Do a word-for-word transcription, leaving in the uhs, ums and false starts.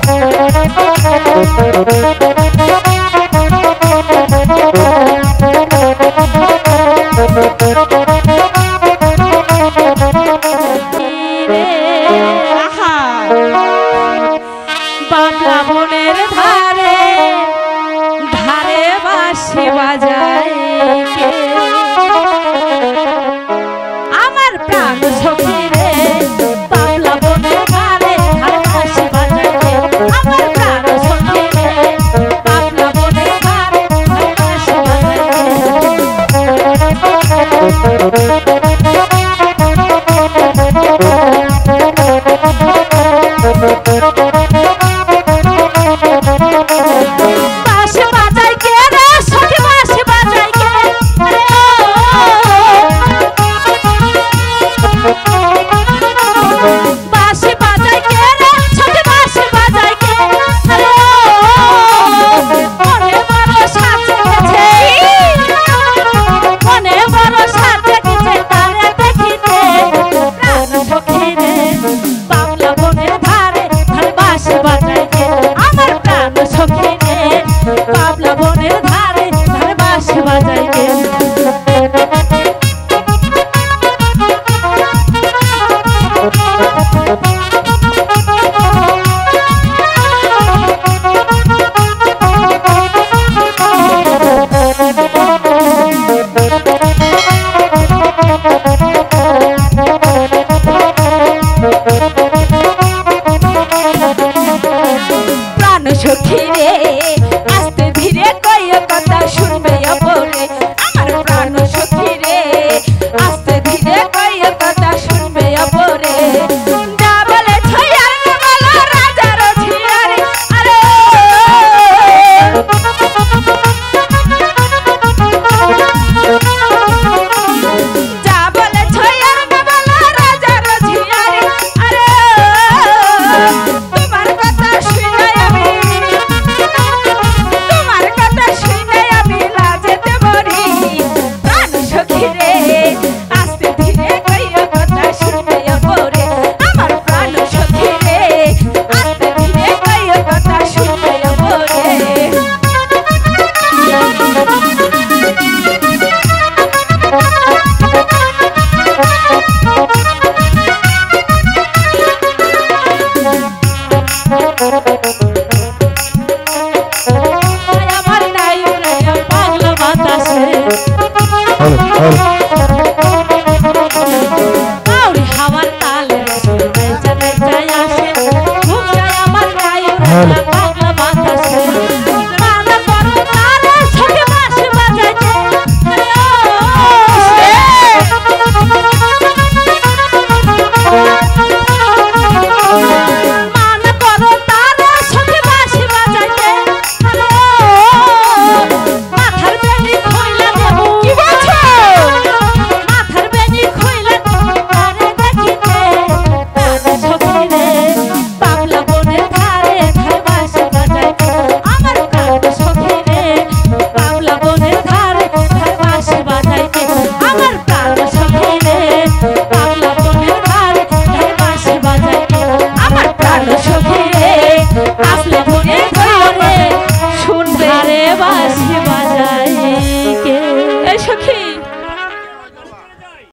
বাবলা বনের ধারে ধারে বাঁশি বাজায় কে আমার প্রাণ সখী রে বাবলা বনের ধারে ধারে বাঁশি বাজায় কে আমার প্রাণ সখী রে বাবলা বনের ধারে ধারে বাঁশি বাজায় বাবলা বনের ধারে ধারে বাঁশি বাজায় কে প্রাণ সখী রে আস্তে ধীরে কইয়া কথা শুনবে বলে আমার প্রাণ সখী রে আস্তে ধীরে কইয়া কথা শুনবে বলে যা বলে ছয়ার বলা রাজার ঝিয়ারে আরে যা বলে ছয়ার বলা রাজার ঝিয়ারে আরে তোমার কথা শুনে আমি তোমার কথা শুনে আমি লাজতে মরি প্রাণ সখী রে আস্তে ধীরে কইয়া কথা শুনবে পরে আমার প্রাণ সখী রে আস্তে ধীরে কইয়া কথা শুনবে পরে আমার নাই রে পাগলা বাতাসে আউরি হাওয়ার তালে চলে যায় আসে ঘুম যায় আমার নাই